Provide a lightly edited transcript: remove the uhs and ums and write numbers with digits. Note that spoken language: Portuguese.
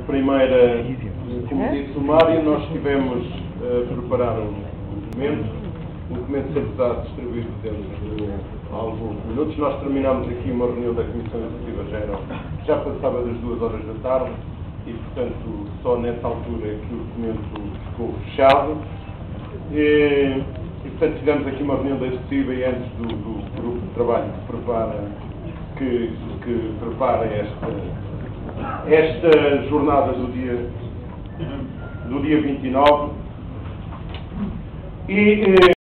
primeira, como disse o Mário, nós estivemos a preparar um documento. O documento sempre está distribuído dentro de alguns minutos. Nós terminámos aqui uma reunião da Comissão Executiva, já passava das 2 horas da tarde, e, portanto, só nessa altura é que o documento ficou fechado. E portanto, tivemos aqui uma reunião da Executiva e antes do grupo de trabalho que prepara esta jornada do dia 29.